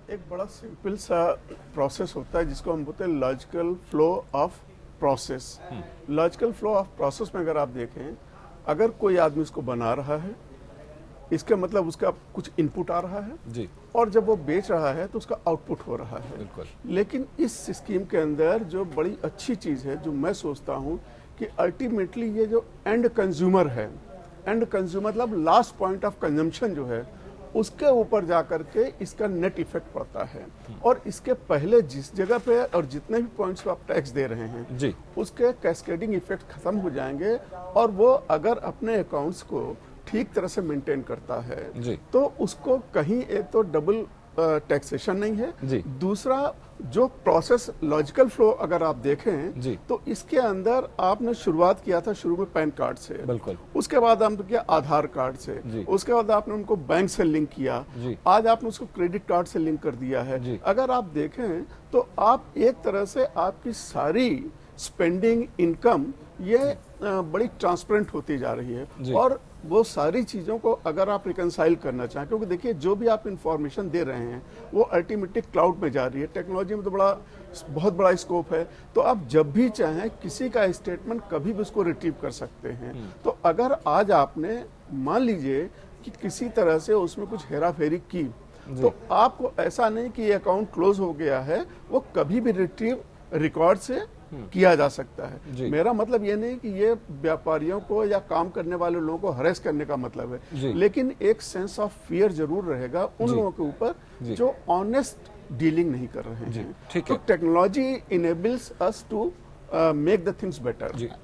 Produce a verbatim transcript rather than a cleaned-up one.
एक बड़ा सिंपल सा प्रोसेस होता है जिसको हम बोलते हैं logical flow of process. Logical flow of process में अगर आप देखें, अगर कोई आदमी इसको बना रहा है, इसका मतलब उसका कुछ इनपुट आ रहा है जी, और जब वो बेच रहा है तो उसका आउटपुट हो रहा है। बिल्कुल। लेकिन इस स्कीम के अंदर जो बड़ी अच्छी चीज़ है, जो मैं सोचता हूँ कि अल्टीमेटली ये जो एंड कंज्यूमर है, एंड कंज्यूमर मतलब लास्ट पॉइंट ऑफ कंजम्पशन जो है, उसके ऊपर जाकर के इसका नेट इफेक्ट पड़ता है। और इसके पहले जिस जगह पे और जितने भी पॉइंट्स पे आप टैक्स दे रहे हैं जी, उसके कैस्केडिंग इफेक्ट खत्म हो जाएंगे। और वो अगर अपने अकाउंट्स को ठीक तरह से मेंटेन करता है जी, तो उसको कहीं एक तो डबल टैक्सेशन नहीं है जी, दूसरा जो प्रोसेस लॉजिकल फ्लो अगर आप देखें जी, तो इसके अंदर आपने शुरुआत किया था शुरू में पैन कार्ड से, बिल्कुल, उसके बाद आपने किया आधार कार्ड से, जी, उसके बाद आपने उनको बैंक से लिंक किया, जी, आज आपने उसको क्रेडिट कार्ड से लिंक कर दिया है। जी। अगर आप देखें तो आप एक तरह से आपकी सारी स्पेंडिंग इनकम ये अ, बड़ी ट्रांसपेरेंट होती जा रही जी। है। और वो सारी चीज़ों को अगर आप रिकंसाइल करना चाहें, क्योंकि देखिए जो भी आप इंफॉर्मेशन दे रहे हैं वो अल्टीमेटली क्लाउड में जा रही है। टेक्नोलॉजी में तो बड़ा बहुत बड़ा स्कोप है, तो आप जब भी चाहें किसी का स्टेटमेंट कभी भी उसको रिट्रीव कर सकते हैं। तो अगर आज आपने मान लीजिए कि किसी तरह से उसमें कुछ हेरा फेरी की, तो आपको ऐसा नहीं कि ये अकाउंट क्लोज हो गया है, वो कभी भी रिट्रीव रिकॉर्ड से किया जा सकता है। मेरा मतलब ये नहीं कि ये व्यापारियों को या काम करने वाले लोगों को हरेस करने का मतलब है, लेकिन एक सेंस ऑफ फियर जरूर रहेगा उन लोगों के ऊपर जो ऑनेस्ट डीलिंग नहीं कर रहे हैं। ठीक तो है। Technology enables us to make the things better.